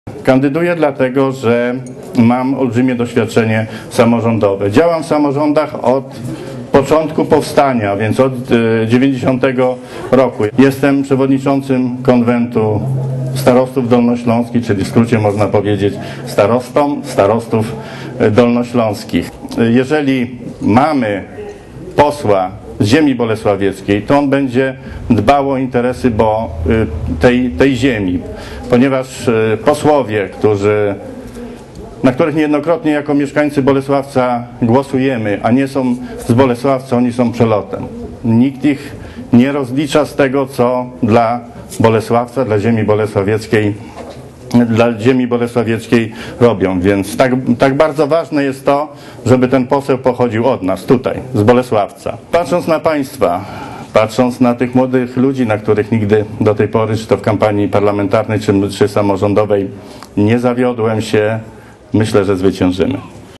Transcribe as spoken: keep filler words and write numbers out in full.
Kandyduję dlatego, że mam olbrzymie doświadczenie samorządowe. Działam w samorządach od początku powstania, więc od dziewięćdziesiątego roku. Jestem przewodniczącym konwentu starostów dolnośląskich, czyli w skrócie można powiedzieć starostą starostów dolnośląskich. Jeżeli mamy posła z ziemi bolesławieckiej, to on będzie dbał o interesy bo, tej, tej ziemi, ponieważ posłowie, którzy, na których niejednokrotnie jako mieszkańcy Bolesławca głosujemy, a nie są z Bolesławca, oni są przelotem. Nikt ich nie rozlicza z tego, co dla Bolesławca, dla ziemi bolesławieckiej dla ziemi bolesławieckiej robią, więc tak, tak bardzo ważne jest to, żeby ten poseł pochodził od nas, tutaj, z Bolesławca. Patrząc na państwa, patrząc na tych młodych ludzi, na których nigdy do tej pory, czy to w kampanii parlamentarnej, czy, czy samorządowej nie zawiodłem się, myślę, że zwyciężymy.